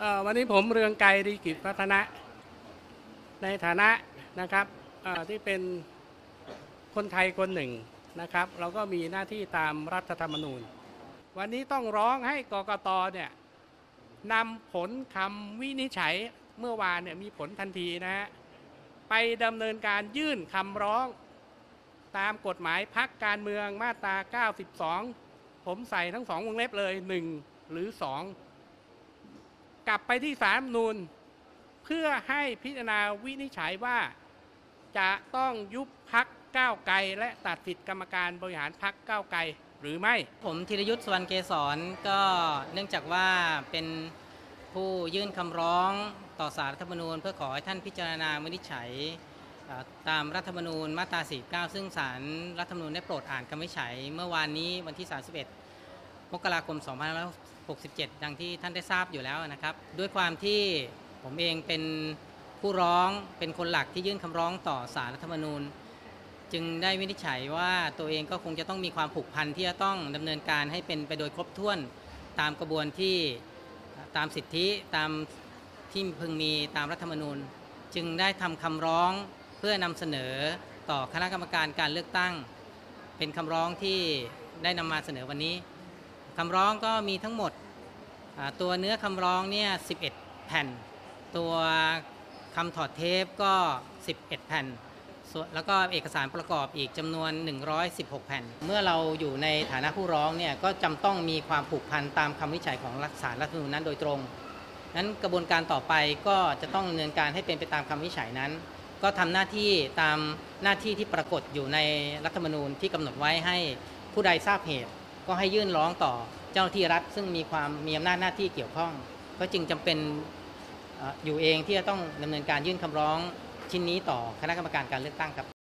วันนี้ผมเรืองไกร ลีกิจพัฒนะในฐานะนะครับที่เป็นคนไทยคนหนึ่งนะครับเราก็มีหน้าที่ตามรัฐธรรมนูญวันนี้ต้องร้องให้กกตเนี่ยนำผลคำวินิจฉัยเมื่อวานเนี่ยมีผลทันทีนะฮะไปดำเนินการยื่นคำร้องตามกฎหมายพรรคการเมืองมาตรา 92 ผมใส่ทั้ง2 วงเล็บเลย 1 หรือ 2 กลับไปที่ศาลรัฐธรรมนูญเพื่อให้พิจารณาวินิจฉัยว่าจะต้องยุบพรรคก้าวไกลและตัดสิทธิกรรมการบริหารพรรคก้าวไกลหรือไม่ผมธีรยุทธ สุวรรณเกษรก็เนื่องจากว่าเป็นผู้ยื่นคำร้องต่อศาลรัฐธรรมนูญเพื่อขอให้ท่านพิจารณาวินิจฉัยตามรัฐธรรมนูญมาตรา 49 ซึ่งศาลรัฐธรรมนูญได้โปรดอ่านคำวินิจฉัยเมื่อวานนี้วันที่ 31 มกราคม 2567 ดังที่ท่านได้ทราบอยู่แล้วนะครับด้วยความที่ผมเองเป็นผู้ร้องเป็นคนหลักที่ยื่นคำร้องต่อศาลรัฐธรรมนูญจึงได้วินิจฉัยว่าตัวเองก็คงจะต้องมีความผูกพันที่จะต้องดำเนินการให้เป็นไปโดยครบถ้วนตามกระบวนที่ตามสิทธิตามที่พึงมีตามรัฐธรรมนูญจึงได้ทำคำร้องเพื่อนำเสนอต่อคณะกรรมการการเลือกตั้งเป็นคำร้องที่ได้นำมาเสนอวันนี้คำร้องก็มีทั้งหมดตัวเนื้อคำร้องเนี่ย11 แผ่นตัวคำถอดเทปก็11 แผ่นแล้วก็เอกสารประกอบอีกจำนวน116 แผ่นเมื่อเราอยู่ในฐานะผู้ร้องเนี่ยก็จำต้องมีความผูกพันตามคำวินิจฉัยของศาลรัฐธรรมนูญนั้นโดยตรงนั้นกระบวนการต่อไปก็จะต้องดำเนินการให้เป็นไปตามคำวินิจฉัยนั้นก็ทำหน้าที่ตามหน้าที่ที่ปรากฏอยู่ในรัฐธรรมนูญที่กำหนดไว้ให้ผู้ใดทราบเหตุก็ให้ยื่นร้องต่อเจ้าหน้าที่รัฐซึ่งมีอำนาจหน้าที่เกี่ยวข้องก็จึงจำเป็นอยู่เองที่จะต้องดำเนินการยื่นคำร้องชิ้นนี้ต่อคณะกรรมการการเลือกตั้งครับ